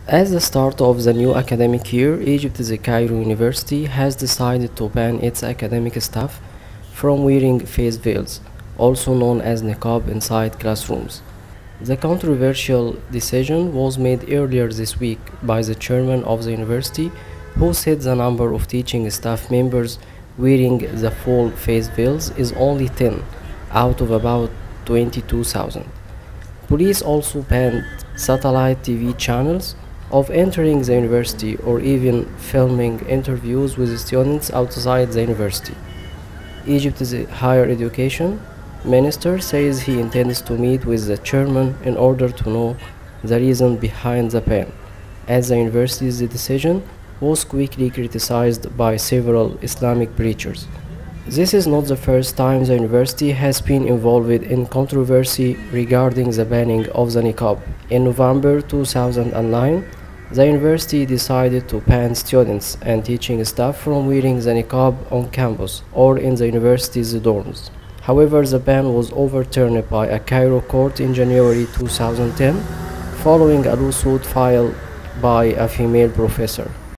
As the start of the new academic year, Egypt's Cairo University has decided to ban its academic staff from wearing face veils, also known as niqab, inside classrooms. The controversial decision was made earlier this week by the chairman of the university, who said the number of teaching staff members wearing the full face veils is only 10 out of about 22,000. Police also banned satellite TV channels of entering the university or even filming interviews with students outside the university. Egypt's higher education minister says he intends to meet with the chairman in order to know the reason behind the ban, as the university's decision was quickly criticized by several Islamic preachers. This is not the first time the university has been involved in controversy regarding the banning of the niqab. In November 2009, the university decided to ban students and teaching staff from wearing the niqab on campus or in the university's dorms. However, the ban was overturned by a Cairo court in January 2010 following a lawsuit filed by a female professor.